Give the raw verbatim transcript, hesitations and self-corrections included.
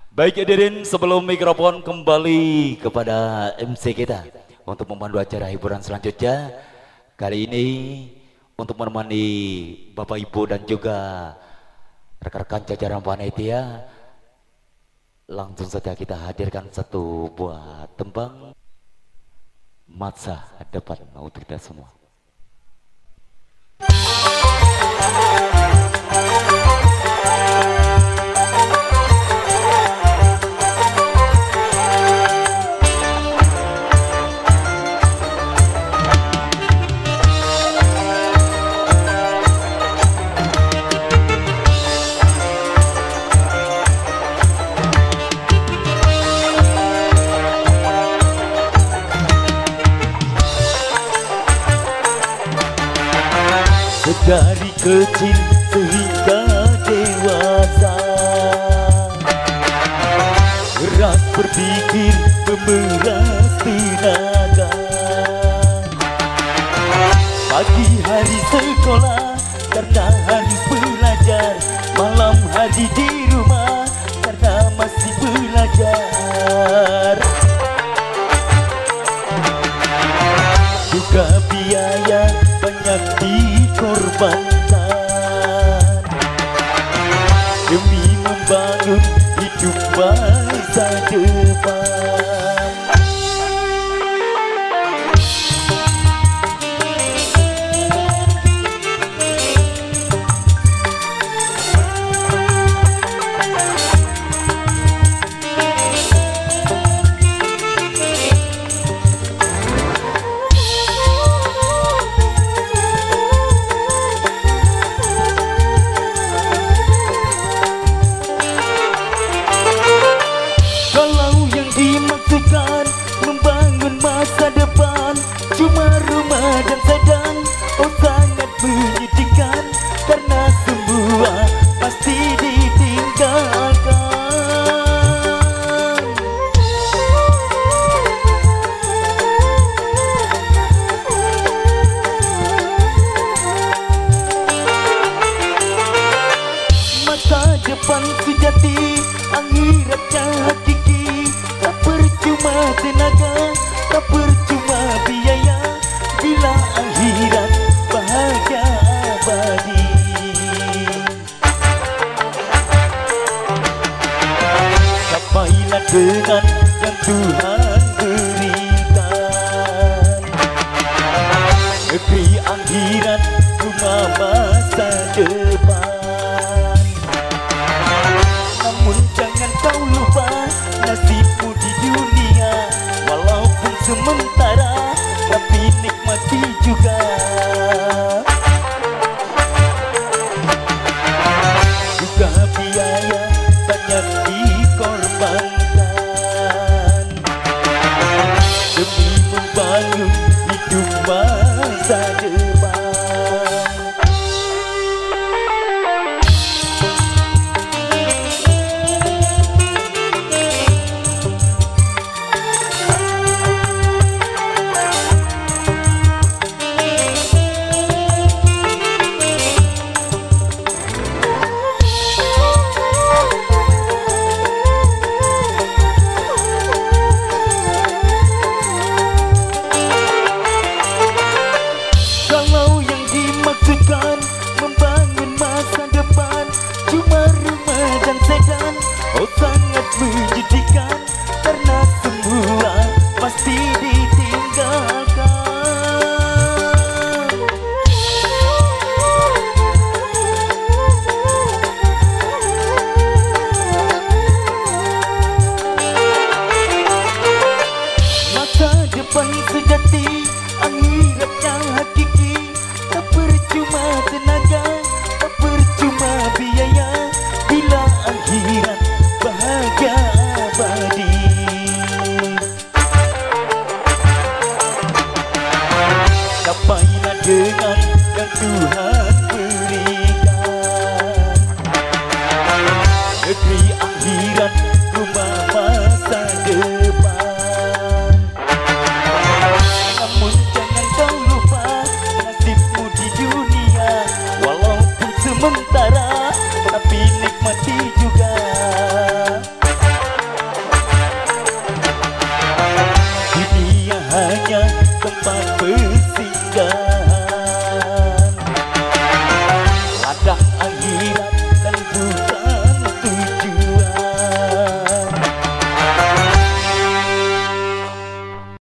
Baik hadirin, sebelum mikrofon kembali kepada M C kita untuk memandu acara hiburan selanjutnya. Kali ini untuk menemani Bapak Ibu dan juga rekan-rekan jajaran panitia, langsung saja kita hadirkan satu buah tembang masa depan untuk kita semua. Dari kecil sehingga dewasa, keras berpikir, memeras tenaga. Pagi hari sekolah karena harus belajar, malam hari di rumah karena masih belajar. Juga biaya banyak dikorbankan demi membangun hidup masa depan. Membangun masa depan cuma rumah dan sedang, oh sangat menyedihkan karena semua pasti ditinggalkan. Masa depan sejati, akhiratnya hakiki. Tak percuma tenaga, tak percuma biaya, bila akhirat bahagia abadi. Capailah dengan yang Tuhan berikan, negeri akhirat rumah masa depan. Namun jangan kau lupa nasibmu di dunia, walaupun sementara tapi nikmati juga. Juga biaya banyak dikorbankan demi membangun hidup masa depan. Membangun masa depan cuma rumah dan sedan, oh sangat menyedihkan karena semua pasti ditinggalkan. Masa depan sejati, akhiratnya hakiki. Tak percuma tenaga, tak percuma biaya, bila akhirat bahagia abadi. Capailah dengan yang Tuhan berikan, negeri akhirat